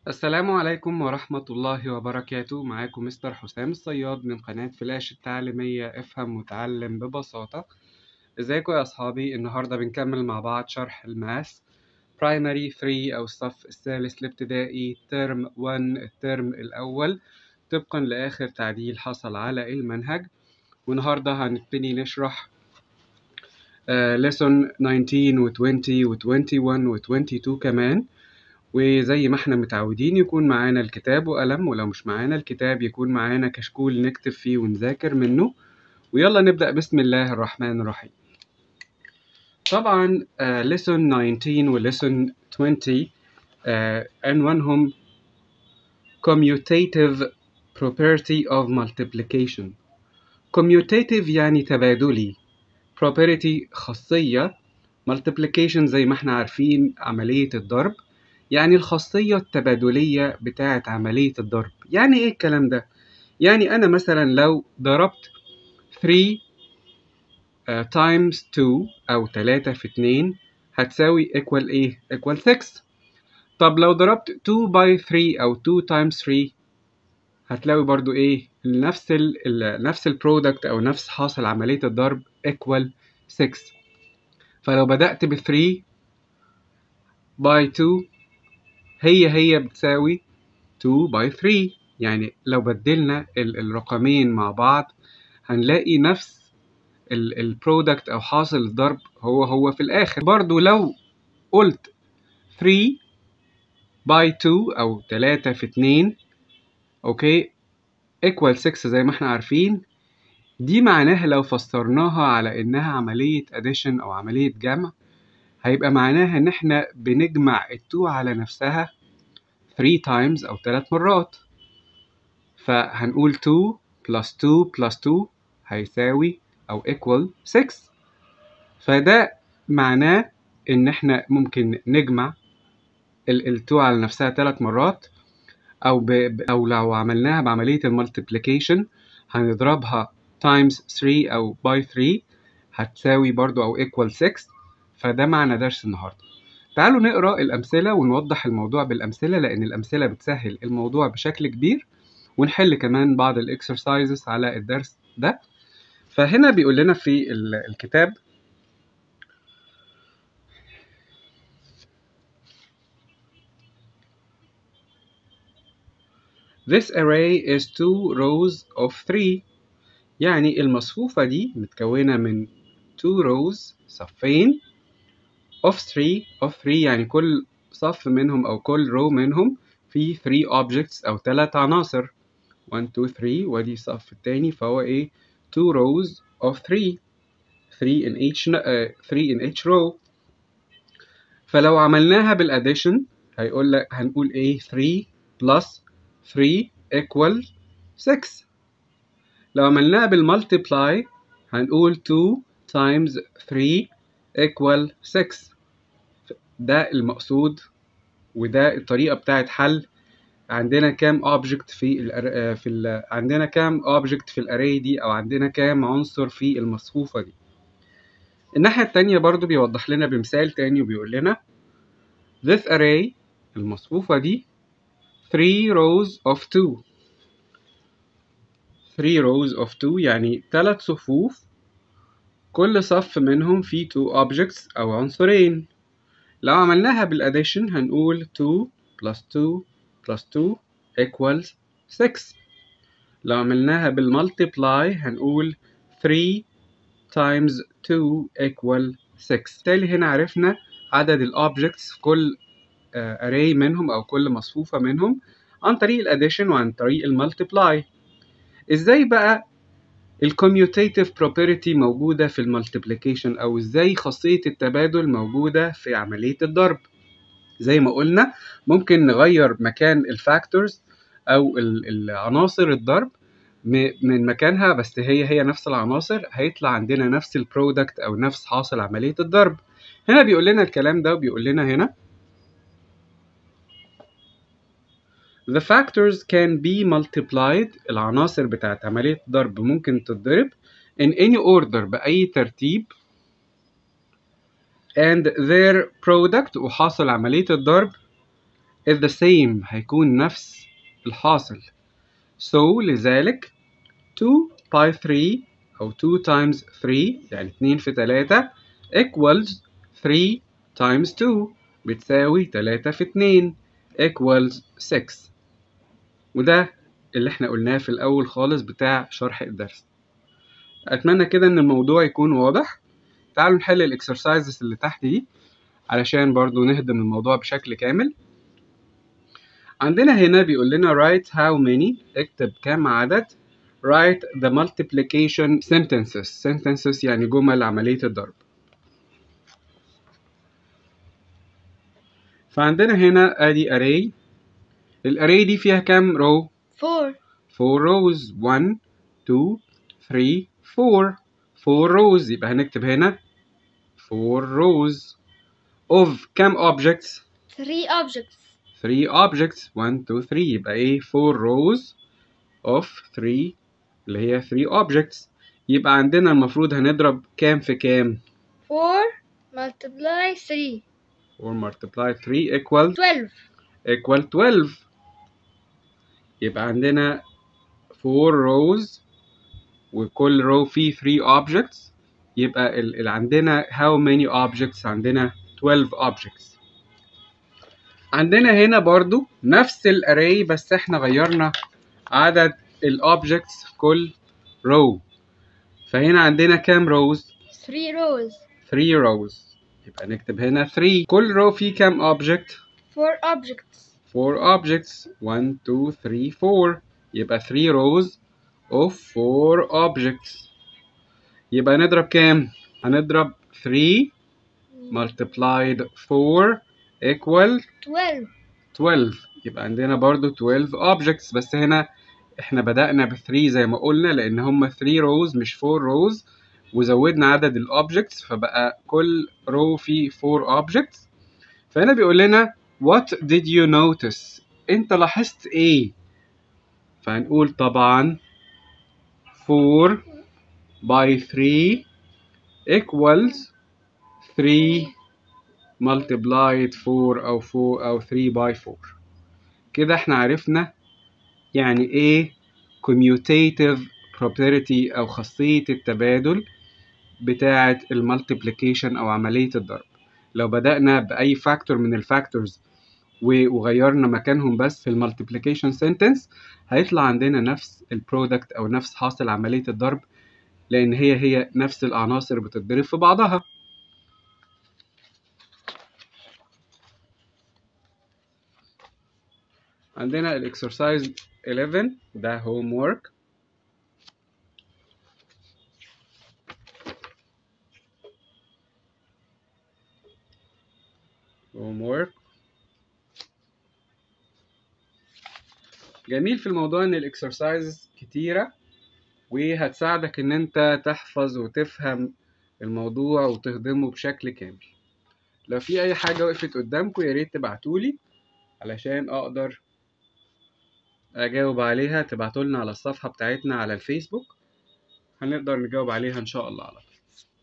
السلام عليكم ورحمة الله وبركاته. معاكم مستر حسام الصياد من قناة فلاش التعليمية افهم وتعلم ببساطة. ازيكم يا أصحابي؟ النهاردة بنكمل مع بعض شرح الماس برايمري 3 أو الصف الثالث الابتدائي ترم 1 الترم الأول طبقا لآخر تعديل حصل على المنهج. والنهاردة هنبتدي نشرح lesson 19 و 20 و 21 و 22 كمان. وزي ما احنا متعودين يكون معانا الكتاب وقلم، ولو مش معانا الكتاب يكون معانا كشكول نكتب فيه ونذاكر منه. ويلا نبدأ بسم الله الرحمن الرحيم. طبعا lesson 19 و lesson 20 عنوانهم commutative property of multiplication. commutative يعني تبادلي، property خاصية، multiplication زي ما احنا عارفين عملية الضرب، يعني الخاصية التبادلية بتاعة عملية الضرب. يعني ايه الكلام ده؟ يعني انا مثلا لو ضربت 3 times 2 او 3 في 2 هتساوي equal ايه؟ equal 6. طب لو ضربت 2 by 3 او 2 times 3 هتلاقي برضو ايه؟ نفس البرودكت او نفس حاصل عملية الضرب equal 6. فلو بدأت ب 3 by 2 هي بتساوي 2 by 3. يعني لو بدلنا الرقمين مع بعض هنلاقي نفس البرودكت او حاصل الضرب هو في الاخر. برضو لو قلت 3 by 2 او 3 في 2 اوكي equal 6 زي ما احنا عارفين، دي معناها لو فسرناها على انها عملية addition او عملية جمع هيبقى معناها ان احنا بنجمع ال2 على نفسها 3 times او 3 مرات. فهنقول 2 plus 2 plus 2 هيساوي أو equal 6. فده معناه إن إحنا ممكن نجمع ال 2 على نفسها 3 مرات، أو لو عملناها بعملية المultiplication هنضربها times 3 أو by 3 هتساوي برضو أو equal 6. فده معنى درس النهاردة. تعالوا نقرأ الأمثلة ونوضح الموضوع بالأمثلة، لأن الأمثلة بتسهل الموضوع بشكل كبير، ونحل كمان بعض الاكسرسايزز على الدرس ده. فهنا بيقول لنا في الكتاب This array is 2 rows of 3. يعني المصفوفة دي متكونة من 2 rows صفين of 3 يعني كل صف منهم أو كل row منهم في 3 objects أو 3 عناصر 1 2 3 ودي الصف التاني فهو إيه 2 rows of 3 3 in each row. فلو عملناها بالاديشن هنقول ايه 3 plus 3 equal 6. لو عملناها بالمالتيبلاي هنقول 2 times 3 equal 6. ده المقصود وده الطريقة بتاعت حل. عندنا كام object عندنا كام object في الاري دي، او عندنا كام عنصر في المصفوفة دي. الناحية التانية برضو بيوضح لنا بمثال تاني وبيقول لنا This array المصفوفة دي 3 rows of 2. 3 rows of 2 يعني 3 صفوف كل صف منهم فيه 2 objects أو عنصرين. لو عملناها بالaddition هنقول 2 plus 2 plus 2 equals 6. لو عملناها بالمultiply هنقول 3 times 2 equal 6. بالتالي هنا عرفنا عدد الobjects في كل array منهم أو كل مصفوفة منهم عن طريق الاديشن وعن طريق المالتيبلاي. ازاي بقى الكوميوتيتيف بروبرتي موجودة في المالتيبليكيشن، او ازاي خاصية التبادل موجودة في عملية الضرب؟ زي ما قلنا ممكن نغير مكان الفاكتورز او العناصر الضرب من مكانها، بس هي نفس العناصر هيطلع عندنا نفس البرودكت او نفس حاصل عملية الضرب. هنا بيقول لنا الكلام ده وبيقول لنا هنا The factors can be multiplied. العناصر بتاعت عملية الضرب ممكن تتضرب in any order بأي ترتيب and their product وحاصل عملية الضرب is the same هيكون نفس الحاصل. so لذلك 2 by 3 أو 2 times 3 يعني 2 في 3 equals 3 times 2 بتساوي 3 في 2 equals 6. وده اللي احنا قلناه في الأول خالص بتاع شرح الدرس. أتمنى كده إن الموضوع يكون واضح. تعالوا نحل الإكسرسايزز اللي تحت دي علشان برضو نهضم الموضوع بشكل كامل. عندنا هنا بيقول لنا write how many اكتب كم عدد write the multiplication sentences يعني جمل عملية الضرب. فعندنا هنا ادي array. الاري دي فيها كام row؟ 4 rows 1 2 3 4 rows يبقى هنكتب هنا 4 rows of كام objects؟ 3 objects 3 objects 1 2 3 يبقى ايه 4 rows of 3 اللي هي 3 objects. يبقى عندنا المفروض هنضرب كام في كام؟ 4 multiply 3 4 multiply 3 equal 12 يبقى عندنا 4 rows وكل row فيه 3 objects. يبقى اللي عندنا how many objects؟ عندنا 12 objects. عندنا هنا برضو نفس الاري بس احنا غيرنا عدد الobjects في كل row. فهنا عندنا كام rows؟ 3 rows 3 rows يبقى نكتب هنا 3. كل row فيه كام object؟ 4 objects 4 objects 1 2 3 4 يبقى 3 rows of 4 objects. يبقى نضرب كام؟ هنضرب 3 multiplied 4 equal 12. يبقى عندنا برضو 12 objects بس هنا احنا بدأنا ب 3 زي ما قلنا لأن هم 3 rows مش 4 rows وزودنا عدد الأوبجكتس فبقى كل row فيه 4 objects. فهنا بيقول لنا what did you notice؟ انت لاحظت ايه؟ فهنقول طبعا 4 by 3 equals 3 multiplied 4 أو 3 by 4. كده احنا عرفنا يعني ايه commutative property أو خاصية التبادل بتاعة المultiplication أو عملية الضرب. لو بدأنا بأي فاكتور من الفاكتورز وغيرنا مكانهم بس في المالتيبليكيشن سنتنس هيطلع عندنا نفس البرودكت أو نفس حاصل عملية الضرب لأن هي نفس العناصر بتتضرب في بعضها. عندنا الاكسرسايز 11 ده هوم وورك. جميل في الموضوع ان الاكسرسايز كتيرة وهتساعدك ان انت تحفظ وتفهم الموضوع وتخدمه بشكل كامل. لو في اي حاجة وقفت قدامكم يا ريت تبعتولي علشان اقدر اجاوب عليها. تبعتولنا على الصفحة بتاعتنا على الفيسبوك هنقدر نجاوب عليها ان شاء الله على طول.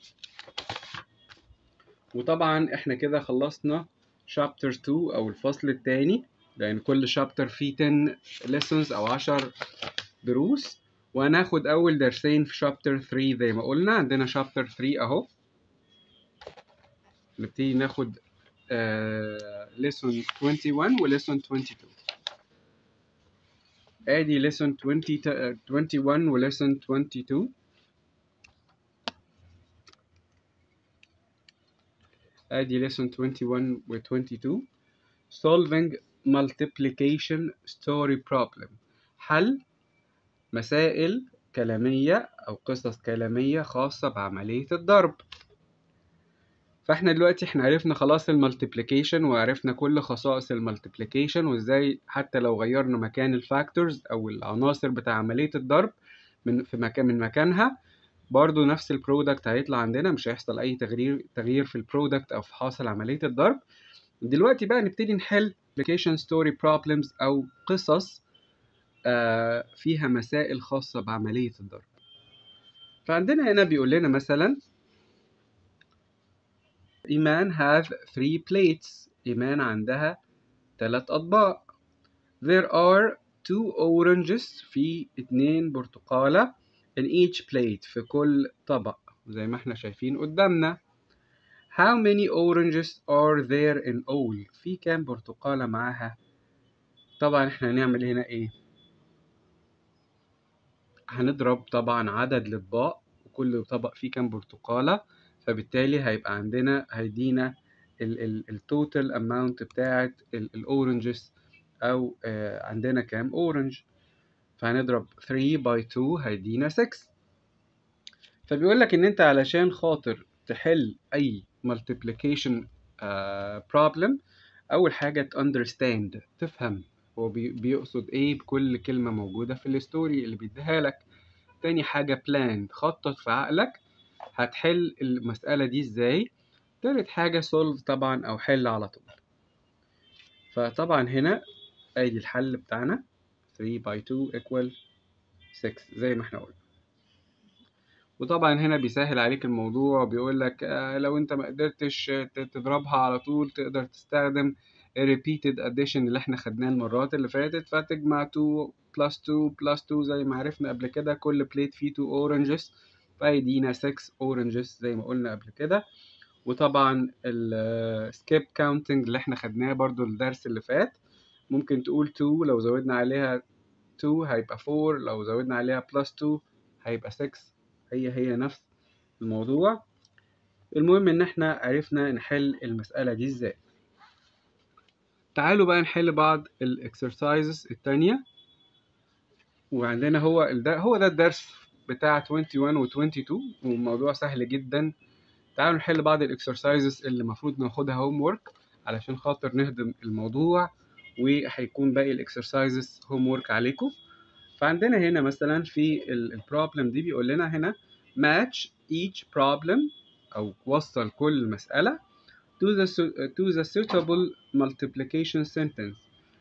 وطبعا احنا كده خلصنا شابتر 2 او الفصل الثاني لان كل شابتر فيه 10 lessons او 10 دروس وهناخد اول درسين في شابتر 3 زي ما قلنا. عندنا شابتر 3 اهو نبتدي ناخد lesson 21 و lesson 22. ادي lesson 21 و lesson 22. ادي lesson 21 و 22 solving multiplication story problem حل مسائل كلامية أو قصص كلامية خاصة بعملية الضرب. فاحنا دلوقتي عرفنا خلاص المالتيبليكيشن وعرفنا كل خصائص المالتيبليكيشن وازاي حتى لو غيرنا مكان الفاكتورز أو العناصر بتاع عملية الضرب من مكانها برضو نفس البرودكت هيطلع عندنا مش هيحصل أي تغيير في البرودكت أو في حاصل عملية الضرب. دلوقتي بقى نبتدي نحل application story problems أو قصص فيها مسائل خاصة بعملية الضرب. فعندنا هنا بيقول لنا مثلا إيمان have 3 plates. إيمان عندها 3 أطباق. There are 2 oranges في 2 برتقالة in each plate في كل طبق زي ما احنا شايفين قدامنا. How many oranges are there in all؟ في كام برتقالة معاها؟ طبعا احنا هنعمل هنا ايه؟ هنضرب طبعا عدد الأطباق وكل طبق فيه كام برتقالة، فبالتالي هيبقى عندنا هيدينا التوتال اماونت بتاعت الاورنجز او عندنا كام اورنج. فهنضرب 3 by 2 هيدينا 6. فبيقول لك ان انت علشان خاطر تحل اي multiplication problem اول حاجة understand تفهم هو بيقصد ايه بكل كلمة موجودة في الستوري اللي بيديها لك. تاني حاجة plan خطط في عقلك هتحل المسألة دي ازاي. تالت حاجة solve طبعا او حل على طول. فطبعا هنا ادي الحل بتاعنا 3 by 2 equal 6 زي ما احنا قلنا. وطبعا هنا بيسهل عليك الموضوع وبيقول لك لو انت ما قدرتش تضربها على طول تقدر تستخدم repeated addition اللي احنا خدناه المرات اللي فاتت، فتجمع 2 plus 2 plus 2 زي ما عرفنا قبل كده، كل بليت فيه 2 oranges فيدينا 6 oranges زي ما قلنا قبل كده. وطبعا ال skip counting اللي احنا خدناه برضو الدرس اللي فات، ممكن تقول 2 لو زودنا عليها 2 هيبقى 4، لو زودنا عليها plus 2 هيبقى 6، هي نفس الموضوع. المهم ان احنا عرفنا نحل المسألة دي ازاي. تعالوا بقى نحل بعض الاكسرسايزز التانية. وعندنا هو ده الدرس بتاع 21 و 22 والموضوع سهل جدا. تعالوا نحل بعض الاكسرسايزز اللي المفروض ناخدها هوم وورك علشان خاطر نهضم الموضوع، وهيكون باقي الاكسرسايزز هوم وورك عليكم. فعندنا هنا مثلا في البروبلم دي بيقول لنا هنا match each problem أو وصل كل مسألة to the suitable multiplication sentence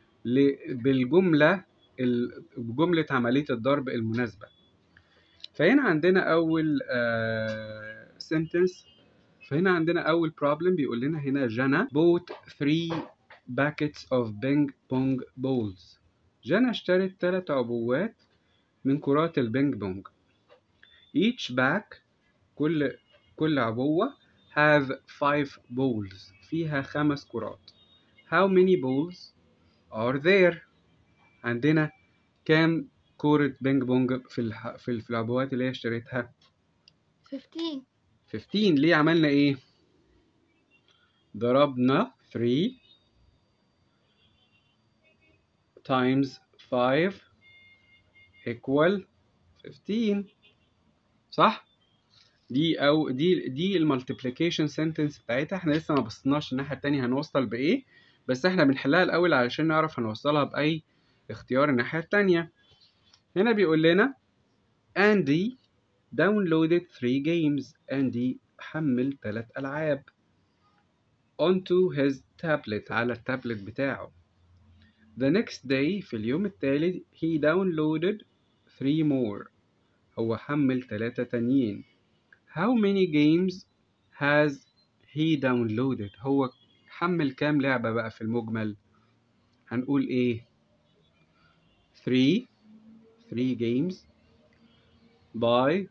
بجملة عملية الضرب المناسبة. فهنا عندنا أول sentence. فهنا عندنا أول problem بيقول لنا هنا جانا bought 3 packets of ping pong balls. جانا اشترت 3 عبوات من كرات البينج بونج. each pack كل عبوة have 5 balls فيها 5 كرات. how many balls are there؟ عندنا كام كرة بينج بونج في العبوات اللي هي اشتريتها؟ 15. 15. ليه عملنا ايه؟ ضربنا 3 times 5 equal 15 صح؟ دي المالتيبليكيشن سنتنس بتاعتها. احنا لسه ما بصيناش الناحيه التانية هنوصل بايه، بس احنا بنحلها الاول علشان نعرف هنوصلها باي اختيار الناحيه التانية. هنا بيقول لنا Andy downloaded 3 games. Andy حمل 3 العاب onto his tablet على التابلت بتاعه. The next day في اليوم التالي he downloaded 3 more. هو حمل 3 تانيين. How many games has he downloaded؟ هو حمل كام لعبة بقى في المجمل؟ هنقول ايه؟ 3 games by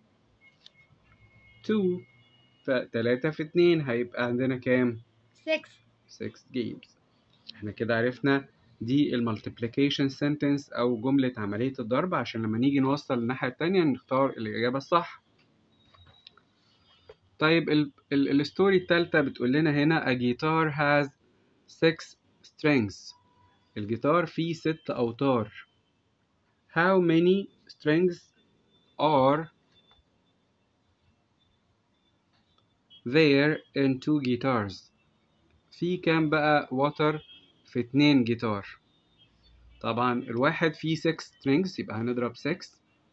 2 ف3 في 2 هيبقى عندنا كام؟ 6 games. احنا كده عرفنا دي المالتيبليكيشن سنتنس او جملة عملية الضرب عشان لما نيجي نوصل الناحية التانية نختار الإجابة الصح. طيب الستوري التالتة بتقول لنا هنا a guitar has 6 strings. الجيتار فيه 6 أوتار. How many strings are there in 2 guitars؟ في كام بقى وتر في 2 جيتار؟ طبعا الواحد فيه 6 strings يبقى هنضرب 6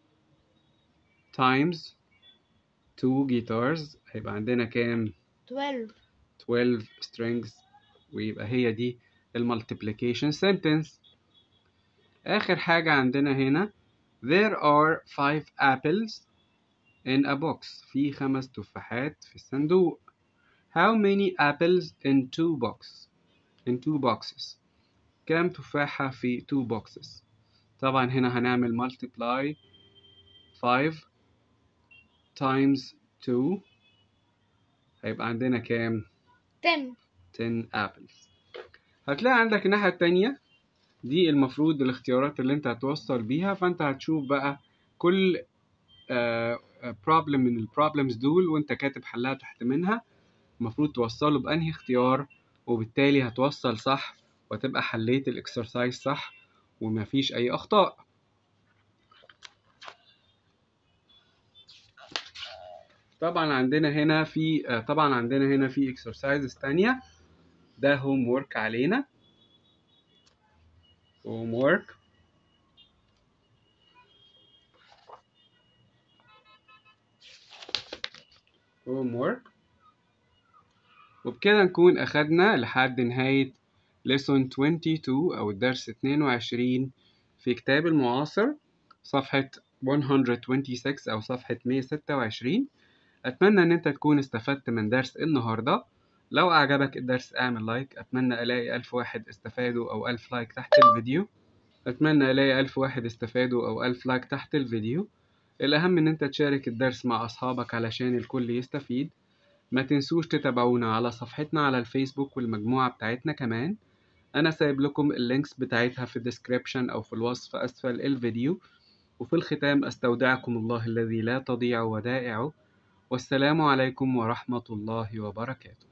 times 2 guitars هيبقى عندنا كام؟ 12 strings. ويبقى هي دي المالتيبليكيشن سنتنس. آخر حاجة عندنا هنا there are 5 apples in a box. في 5 تفاحات في الصندوق. How many apples in 2 boxes؟ كام تفاحة في 2 boxes؟ طبعا هنا هنعمل multiply 5 times 2 هيبقى عندنا كام؟ 10. 10 apples. هتلاقي عندك الناحية التانية دي المفروض الاختيارات اللي انت هتوصل بيها، فانت هتشوف بقى كل problem من البروبلمز دول وانت كاتب حلها تحت منها المفروض توصله بأنهي اختيار، وبالتالي هتوصل صح وتبقى حليت الاكسرسايز صح ومفيش أي أخطاء. طبعا عندنا هنا في اكسرسايزز تانية، ده هوم وورك علينا. هوم وورك وبكده نكون أخدنا لحد نهاية lesson 22 أو الدرس 22 في كتاب المعاصر صفحة 126 أو صفحة 126. أتمنى إن أنت تكون استفدت من درس النهاردة. لو أعجبك الدرس اعمل لايك. أتمنى ألاقي 1000 واحد استفادوا أو 1000 لايك تحت الفيديو. الأهم إن أنت تشارك الدرس مع أصحابك علشان الكل يستفيد. ما تنسوش تتابعونا على صفحتنا على الفيسبوك والمجموعة بتاعتنا كمان. أنا سايب لكم اللينكس بتاعتها في الديسكريبشن أو في الوصف أسفل الفيديو. وفي الختام أستودعكم الله الذي لا تضيع ودائعه، والسلام عليكم ورحمة الله وبركاته.